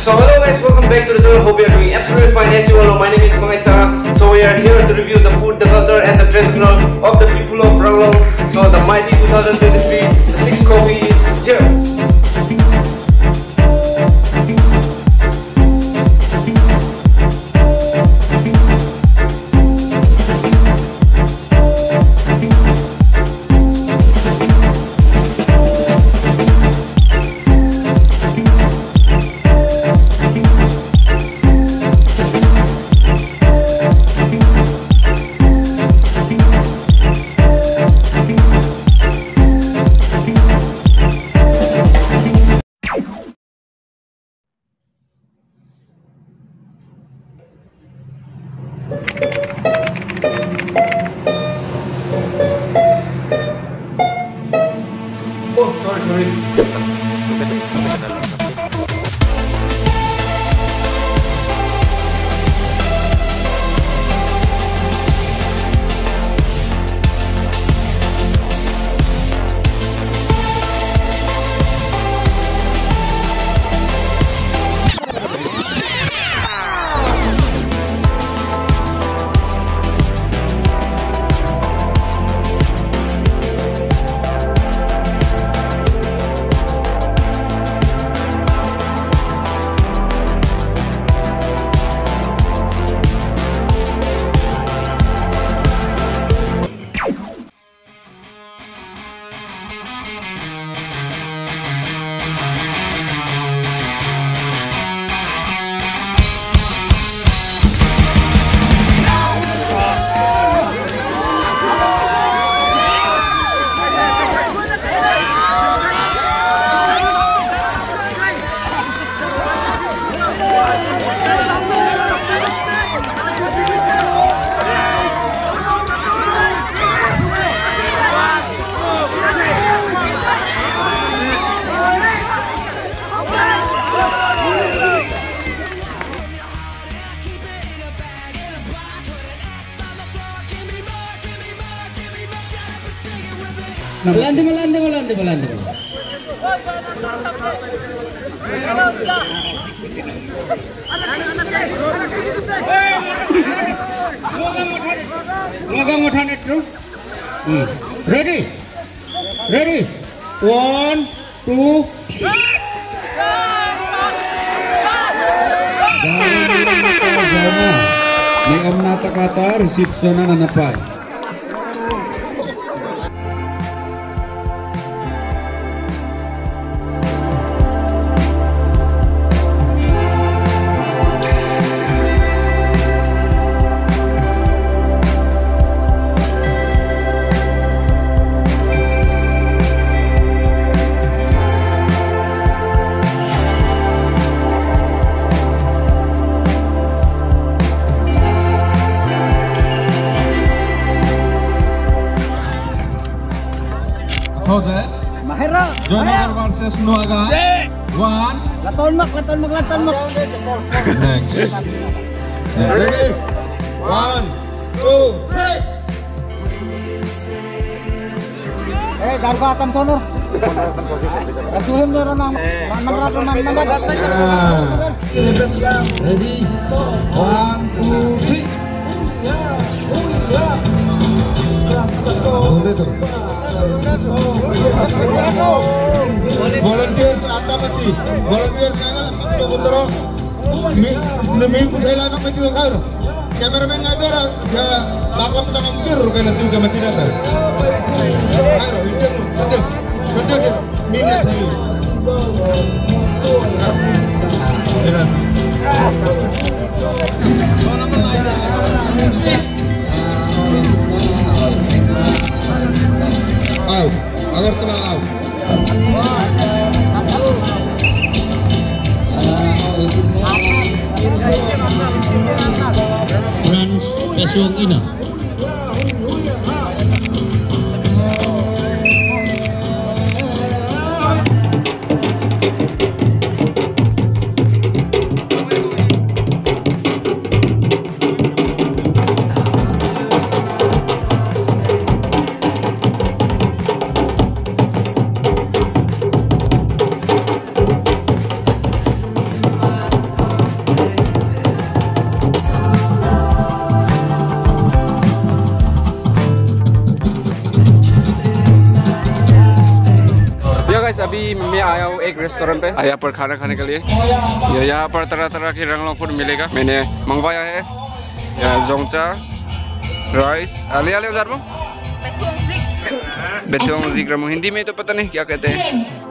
So hello guys, welcome back to the channel. Hope you are doing absolutely fine. As you all know, my name is Sarah. So we are here to review the food, the culture and the traditional of the people of Ranglong. So the mighty 2023, the 6th Khohui is here. Oh, sorry. Melandi. Ready. 1, 2. Ni Om Nata kata resepsionan apa? Mahera. Joner versus Nuaga. 1. Laton mak. Next. Ready? 1, 2, 3. Garga atam tono. Kasuhim na ranang nambar. Ready? 1, 2, 3. Volunteers आता mati. Volunteers kangal masuk utara. Nemin pun saya lama mati kau. Kameramen ngajar ya taklam tangan tir kena juga mati datang. Ayo, itu satu. Minat dulu. Out, agar telah out. Trans Pesuang Ina. अभी मैं आया हूँ एक रेस्टोरेंट पे, यहाँ पर खाना खाने के लिए। यहाँ पर तरह तरह की रंगलोंग फूड मिलेगा। मैंने मंगवाया है जोंगचा, राइस, आले आले उधर में बेतुंग जिक, हिंदी में तो पता नहीं क्या कहते हैं।